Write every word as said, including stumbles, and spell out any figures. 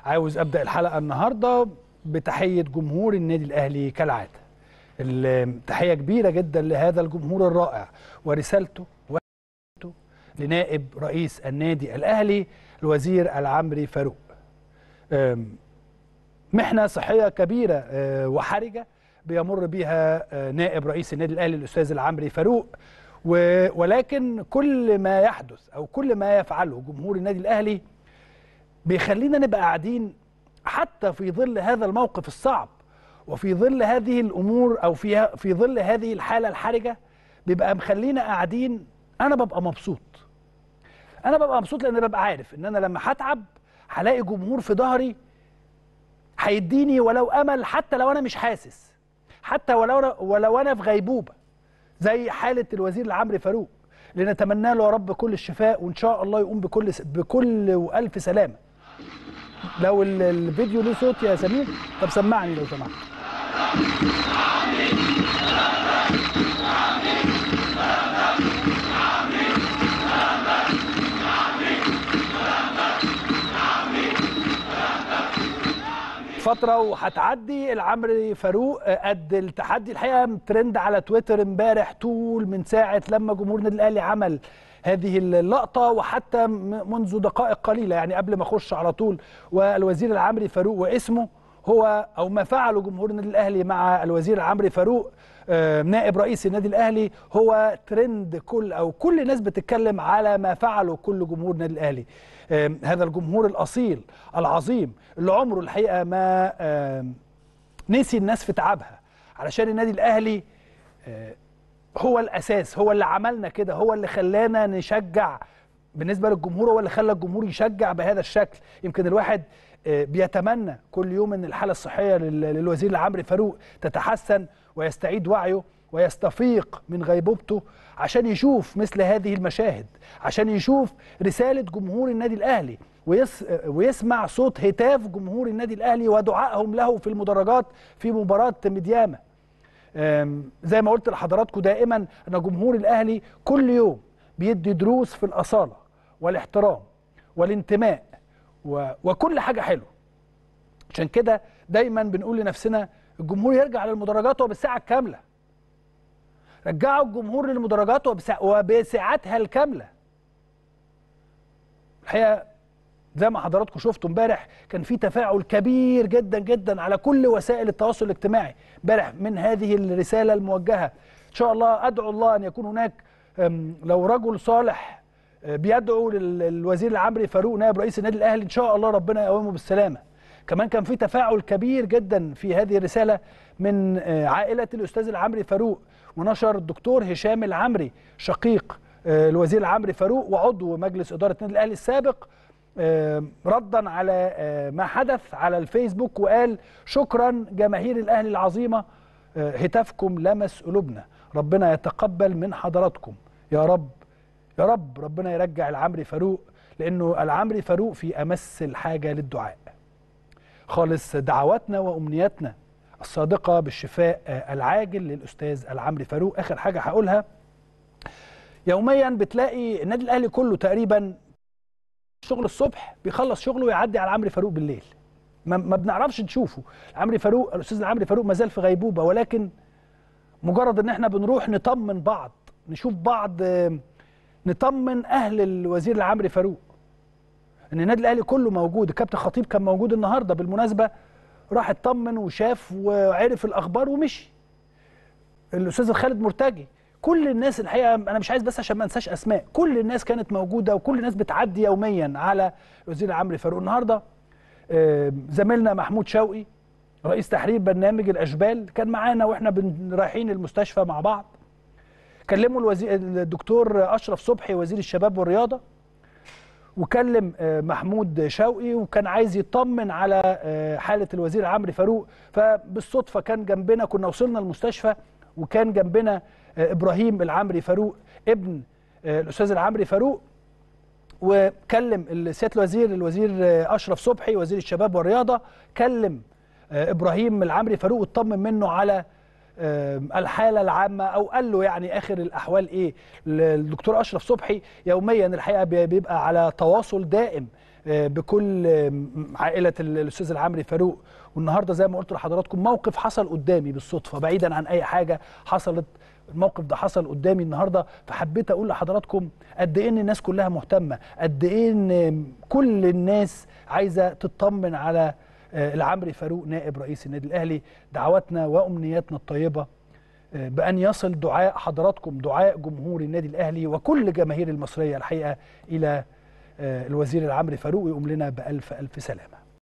عاوز ابدا الحلقه النهارده بتحيه جمهور النادي الاهلي كالعاده. تحيه كبيره جدا لهذا الجمهور الرائع ورسالته لنائب رئيس النادي الاهلي الوزير العمري فاروق. محنه صحيه كبيره وحرجه بيمر بها نائب رئيس النادي الاهلي الاستاذ العمري فاروق، ولكن كل ما يحدث او كل ما يفعله جمهور النادي الاهلي بيخلينا نبقى قاعدين حتى في ظل هذا الموقف الصعب وفي ظل هذه الامور او في في ظل هذه الحاله الحرجه، بيبقى مخلينا قاعدين. انا ببقى مبسوط انا ببقى مبسوط لان ببقى عارف ان انا لما هتعب هلاقي جمهور في ظهري هيديني ولو امل، حتى لو انا مش حاسس، حتى ولو ولو انا في غيبوبه زي حاله الوزير العمري فاروق اللي نتمنى له يا رب كل الشفاء وان شاء الله يقوم بكل بكل والف سلامه. لو الفيديو له صوت يا سمير، طب سمعني لو سمحت. فترة وهتعدي العمري فاروق قد التحدي. الحقيقة ترند على تويتر امبارح طول من ساعة لما جمهور النادي الأهلي عمل هذه اللقطة، وحتى منذ دقائق قليلة يعني قبل ما اخش على طول، والوزير العمري فاروق واسمه هو او ما فعله جمهور النادي الأهلي مع الوزير العمري فاروق نائب رئيس النادي الأهلي هو ترند. كل او كل الناس بتتكلم على ما فعله كل جمهور النادي الأهلي، هذا الجمهور الأصيل العظيم اللي عمره الحقيقة ما نسي الناس في تعبها علشان النادي الأهلي هو الأساس، هو اللي عملنا كده، هو اللي خلانا نشجع. بالنسبة للجمهور هو اللي خلى الجمهور يشجع بهذا الشكل. يمكن الواحد بيتمنى كل يوم ان الحالة الصحية للوزير العمري فاروق تتحسن ويستعيد وعيه ويستفيق من غيبوبته عشان يشوف مثل هذه المشاهد، عشان يشوف رسالة جمهور النادي الأهلي ويس ويسمع صوت هتاف جمهور النادي الأهلي ودعائهم له في المدرجات في مباراة ميدياما. زي ما قلت لحضراتكم دائما أن جمهور الأهلي كل يوم بيدي دروس في الأصالة والاحترام والانتماء وكل حاجة حلوة. عشان كده دايما بنقول لنفسنا الجمهور يرجع للمدرجات وبالساعة الكاملة. رجعوا الجمهور للمدرجات وبساعتها الكاملة. الحقيقة زي ما حضراتكم شفتوا امبارح كان في تفاعل كبير جدا جدا على كل وسائل التواصل الاجتماعي امبارح من هذه الرسالة الموجهة. ان شاء الله ادعو الله ان يكون هناك لو رجل صالح بيدعو للوزير العمري فاروق نائب رئيس النادي الاهلي ان شاء الله ربنا يقومه بالسلامة. كمان كان في تفاعل كبير جدا في هذه الرسالة من عائلة الأستاذ العمري فاروق، ونشر الدكتور هشام العمري شقيق الوزير العمري فاروق وعضو مجلس إدارة النادي الأهلي السابق ردا على ما حدث على الفيسبوك، وقال شكرا جماهير الأهلي العظيمة، هتافكم لمس قلوبنا، ربنا يتقبل من حضراتكم يا رب يا رب. ربنا يرجع العمري فاروق لأنه العمري فاروق في أمس الحاجة للدعاء. خالص دعواتنا وأمنياتنا الصادقة بالشفاء العاجل للأستاذ العمري فاروق. آخر حاجة هقولها، يوميا بتلاقي النادي الأهلي كله تقريبا شغل الصبح بيخلص شغله ويعدي على العمري فاروق بالليل، ما, ما بنعرفش نشوفه. العمري فاروق الأستاذ العمري فاروق ما زال في غيبوبة، ولكن مجرد ان احنا بنروح نطمن بعض، نشوف بعض، نطمن أهل الوزير العمري فاروق ان النادي الاهلي كله موجود. الكابتن خطيب كان موجود النهارده بالمناسبه، راح اطمن وشاف وعرف الاخبار ومشي. الاستاذ الخالد مرتجي، كل الناس الحقيقه انا مش عايز بس عشان ما انساش اسماء، كل الناس كانت موجوده وكل الناس بتعدي يوميا على الوزير العمري فاروق. النهارده زميلنا محمود شوقي رئيس تحرير برنامج الاشبال كان معانا واحنا رايحين المستشفى مع بعض، كلموا الوزير الدكتور اشرف صبحي وزير الشباب والرياضه، وكلم محمود شوقي وكان عايز يطمن على حالة الوزير العمري فاروق. فبالصدفة كان جنبنا، كنا وصلنا المستشفى وكان جنبنا إبراهيم العمري فاروق ابن الأستاذ العمري فاروق، وكلم سيادة الوزير الوزير أشرف صبحي وزير الشباب والرياضة، كلم إبراهيم العمري فاروق واطمن منه على الحالة العامة أو قال له يعني آخر الأحوال إيه. الدكتور أشرف صبحي يوميا الحقيقة بيبقى على تواصل دائم بكل عائله الاستاذ العمري فاروق. والنهارده زي ما قلت لحضراتكم موقف حصل قدامي بالصدفه بعيدا عن اي حاجه حصلت، الموقف ده حصل قدامي النهارده، فحبيت اقول لحضراتكم قد ايه ان الناس كلها مهتمه، قد ايه ان كل الناس عايزه تطمن على العمري فاروق نائب رئيس النادي الاهلي. دعواتنا وامنياتنا الطيبه بان يصل دعاء حضراتكم، دعاء جمهور النادي الاهلي وكل جماهير المصريه الحقيقه الى الوزير العمري فاروق، ويقوم لنا بالف الف سلامه.